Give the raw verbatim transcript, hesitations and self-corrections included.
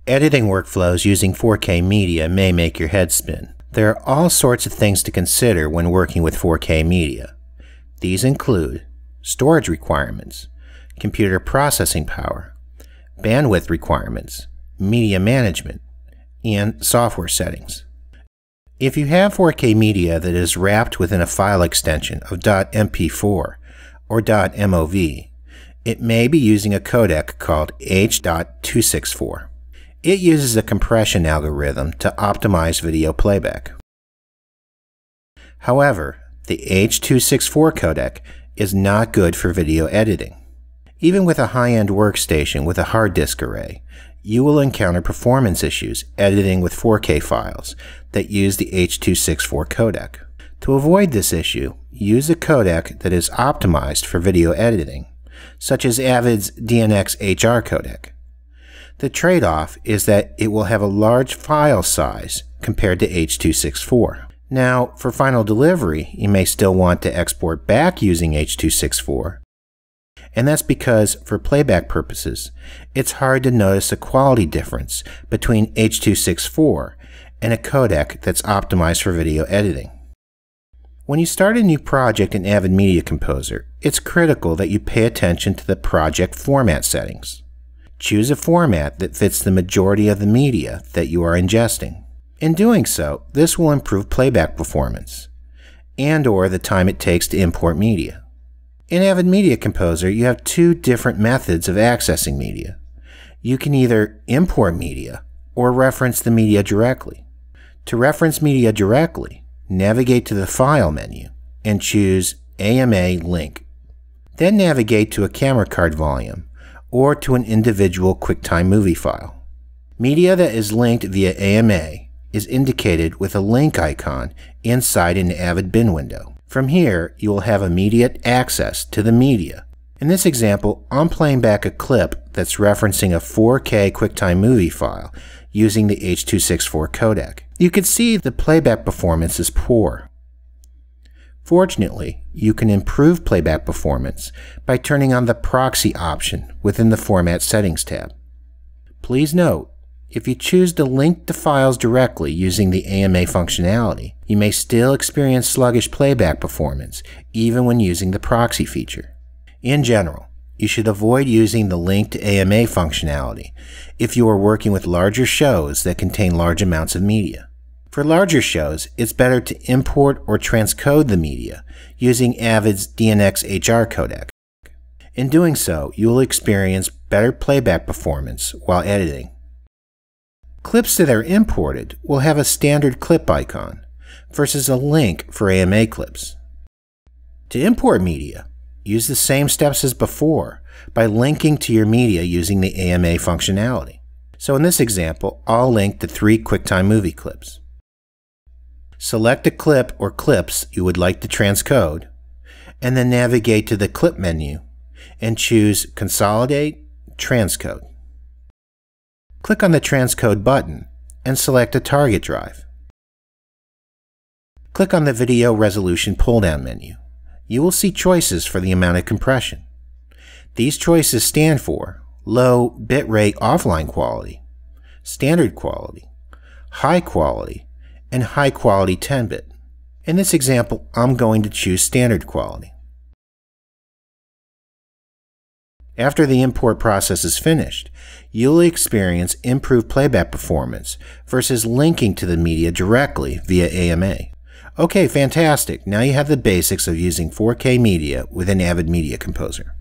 Editing workflows using four K media may make your head spin. There are all sorts of things to consider when working with four K media. These include storage requirements, computer processing power, bandwidth requirements, media management, and software settings. If you have four K media that is wrapped within a file extension of .M P four or .mov, it may be using a codec called H two sixty-four. It uses a compression algorithm to optimize video playback. However, the H two sixty-four codec is not good for video editing. Even with a high-end workstation with a hard disk array, you will encounter performance issues editing with four K files that use the H two sixty-four codec. To avoid this issue, use a codec that is optimized for video editing, such as Avid's D N X H R codec. The trade-off is that it will have a large file size compared to H two sixty-four. Now, for final delivery, you may still want to export back using H two sixty-four. And that's because, for playback purposes, it's hard to notice a quality difference between H two sixty-four and a codec that's optimized for video editing. When you start a new project in Avid Media Composer, it's critical that you pay attention to the project format settings. Choose a format that fits the majority of the media that you are ingesting. In doing so, this will improve playback performance and or the time it takes to import media. In Avid Media Composer, you have two different methods of accessing media. You can either import media or reference the media directly. To reference media directly, navigate to the File menu and choose A M A Link. Then navigate to a camera card volume or to an individual QuickTime movie file. Media that is linked via A M A is indicated with a link icon inside an Avid bin window. From here, you will have immediate access to the media. In this example, I'm playing back a clip that's referencing a four K QuickTime movie file using the H two sixty-four codec. You can see the playback performance is poor. Fortunately, you can improve playback performance by turning on the proxy option within the Format Settings tab. Please note, if you choose to link to files directly using the A M A functionality, you may still experience sluggish playback performance even when using the proxy feature. In general, you should avoid using the link to A M A functionality if you are working with larger shows that contain large amounts of media. For larger shows, it's better to import or transcode the media using Avid's D N X H R codec. In doing so, you will experience better playback performance while editing. Clips that are imported will have a standard clip icon versus a link for A M A clips. To import media, use the same steps as before by linking to your media using the A M A functionality. So in this example, I'll link to three QuickTime movie clips. Select a clip or clips you would like to transcode, and then navigate to the Clip menu and choose Consolidate, Transcode. Click on the Transcode button and select a target drive. Click on the Video Resolution pull-down menu. You will see choices for the amount of compression. These choices stand for Low Bitrate Offline Quality, Standard Quality, High Quality, and High Quality ten bit. In this example, I'm going to choose Standard Quality. After the import process is finished, you'll experience improved playback performance versus linking to the media directly via A M A. Okay, fantastic. Now you have the basics of using four K media within Avid Media Composer.